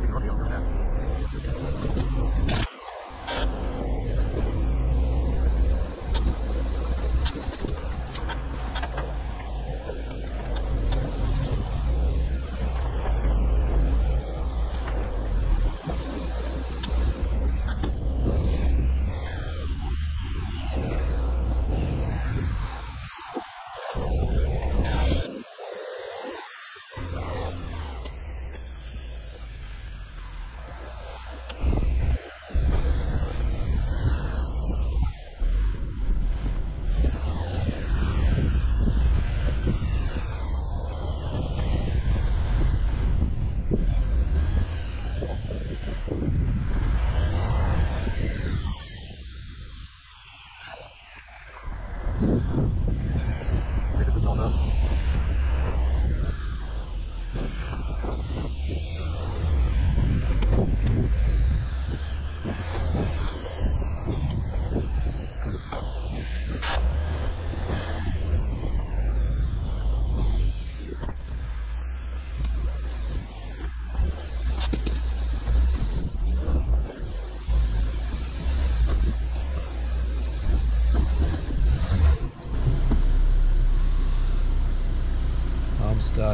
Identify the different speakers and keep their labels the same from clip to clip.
Speaker 1: Stuck.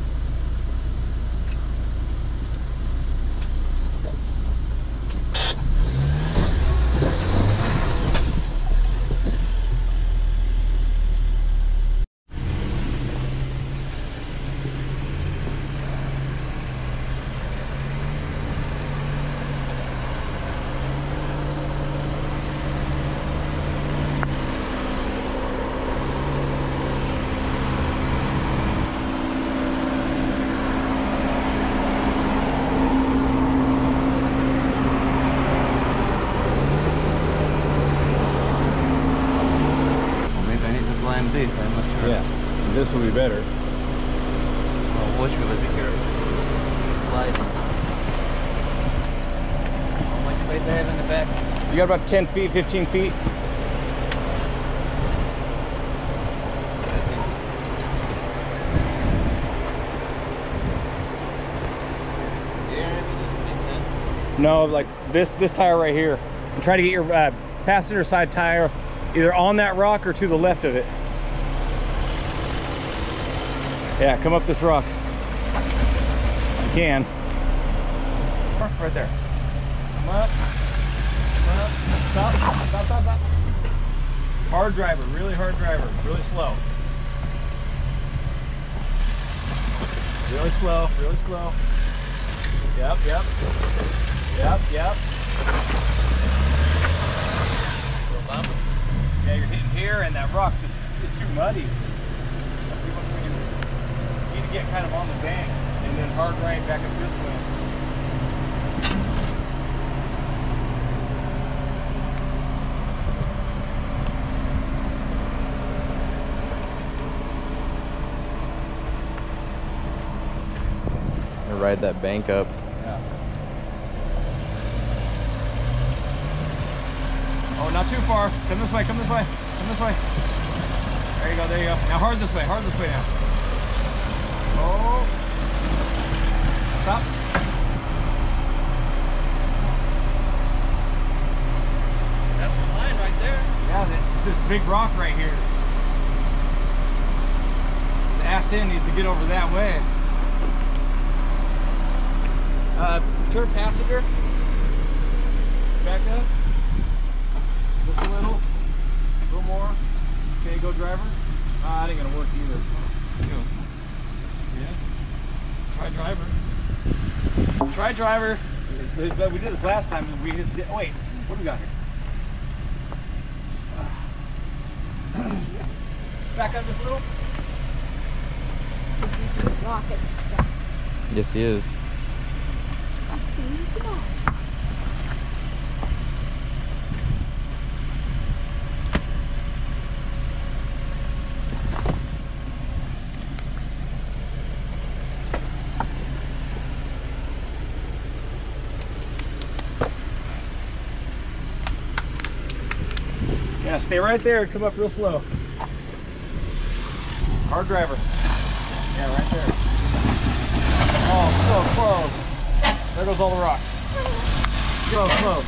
Speaker 2: This, I'm not sure.
Speaker 1: Yeah, this will be better.
Speaker 2: Oh, watch me, let me careful. Sliding. How much space I have in the back?
Speaker 1: You got about 10 feet, 15 feet. No, like this tire right here. And try to get your passenger side tire either on that rock or to the left of it. Yeah, come up this rock. You can.
Speaker 2: Right there.
Speaker 1: Come up. Come up. Stop. Stop, stop, stop. Hard driver, really hard driver. Really slow. Really slow, really slow. Yep, yep. Yep, yep. Yeah, you're hitting here and that rock just too muddy. Let's see what we can do. You need to get kind of on the bank and then hard right back up this way.
Speaker 3: Ride that bank up.
Speaker 1: Yeah. Oh, not too far. Come this way, come this way, come this way. There you go, there you go. Now hard this way now. Oh. Stop.
Speaker 2: That's a line right there.
Speaker 1: Yeah, this big rock right here. The ass end needs to get over that way. Turn passenger. Back up. Just a little more. Okay, go driver. That ain't gonna work either. Go. Yeah. Try driver. Try driver. We did this last time. We just did. Oh, wait, what do we got here? Back up just a little.
Speaker 3: Yes, he is.
Speaker 1: Yeah, stay right there and come up real slow. Hard driver. Yeah, right there. Oh, so close. There goes all the rocks. Go, close.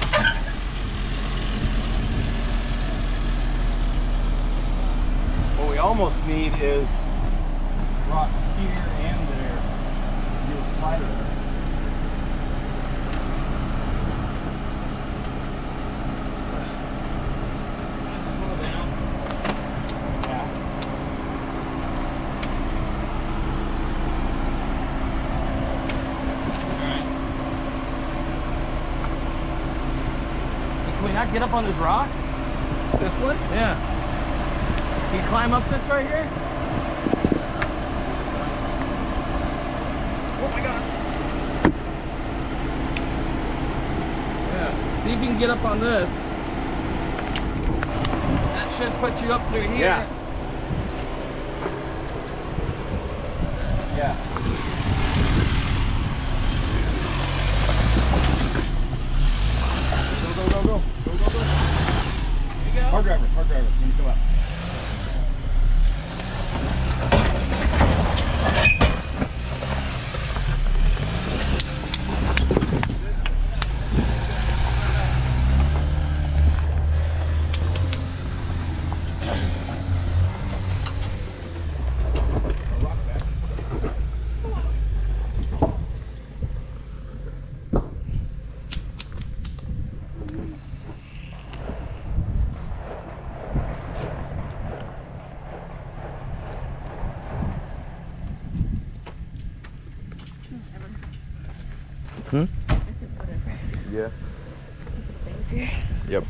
Speaker 1: What we almost need is rocks here and there. Do a slider there. Can we not get up on this rock? This one? Yeah. Can you climb up this right here? Oh my god. Yeah. See if you can get up on this. That should put you up through here. Yeah. Yeah. Go. Here you go. Hard driver. Can you come up?
Speaker 3: Hmm?
Speaker 4: I said whatever.
Speaker 3: Yeah.
Speaker 4: Just stay up here.
Speaker 3: Yep.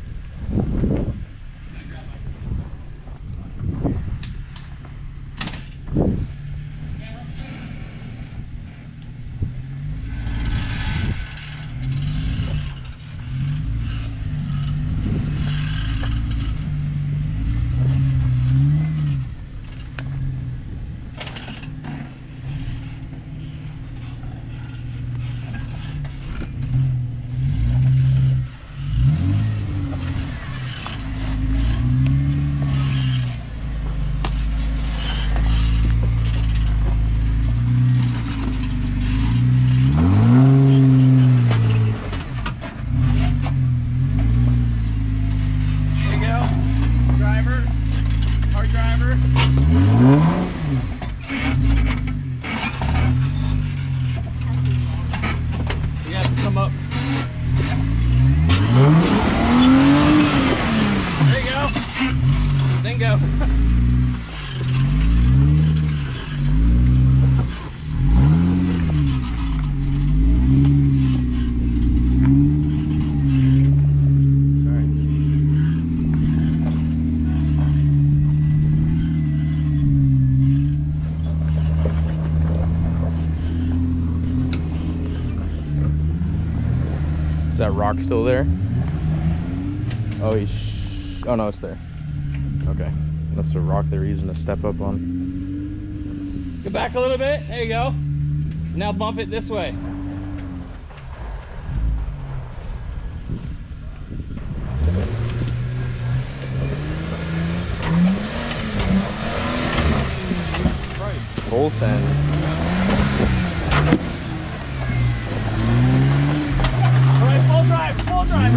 Speaker 3: That rock still there? Oh, oh no, it's there. Okay, that's the rock they're using to step up on.
Speaker 1: Go back a little bit. There you go. Now bump it this way.
Speaker 3: Full send.
Speaker 1: Full drive.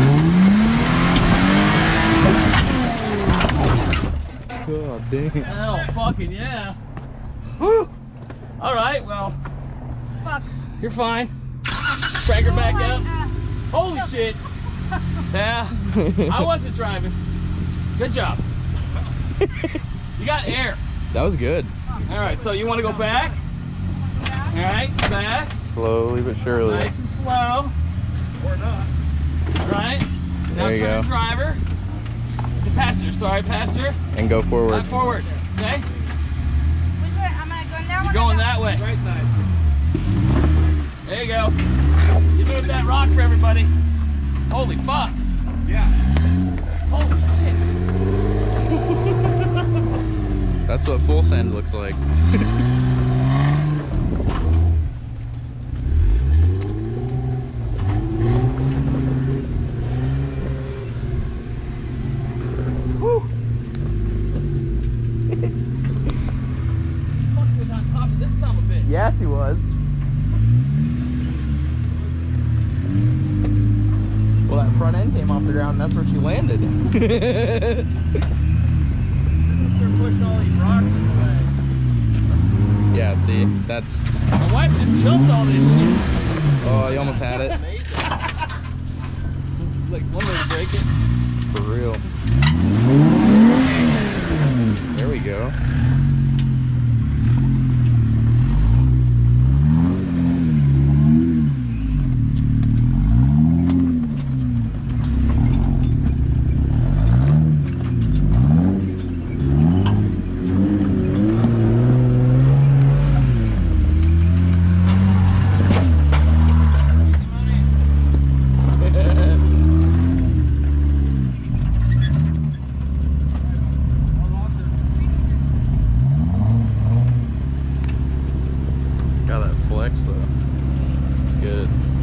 Speaker 3: God dang.
Speaker 1: Hell fucking yeah. Whew. Alright, well.
Speaker 4: Fuck.
Speaker 1: You're fine. Crank her back up. Holy shit. Yeah. I wasn't driving. Good job. You got air.
Speaker 3: That was good.
Speaker 1: Alright, so you want to go back? Alright, back.
Speaker 3: Slowly but surely.
Speaker 1: Nice and slow. Or not. Alright. Now
Speaker 3: There you
Speaker 1: turn
Speaker 3: go.
Speaker 1: driver. To passenger, sorry, passenger.
Speaker 3: And go forward.
Speaker 1: Back forward. Okay?
Speaker 4: Which way? Am I going that way?
Speaker 1: You're going that way. Right side. There you go. You moved that rock for everybody. Holy fuck. Yeah. Holy shit.
Speaker 3: That's what full send looks like.
Speaker 1: Fuck was on top of this son of a bitch.
Speaker 3: Yeah, she was. front end came off the ground, and that's where she landed.
Speaker 1: They're pushing all these rocks in the way.
Speaker 3: Yeah, see, that's...
Speaker 2: My wife just jumped on this shit.
Speaker 3: Oh, you almost had it.
Speaker 2: Amazing. Like, one way to break it.
Speaker 3: For real. There we go. Got that flex though. It's good.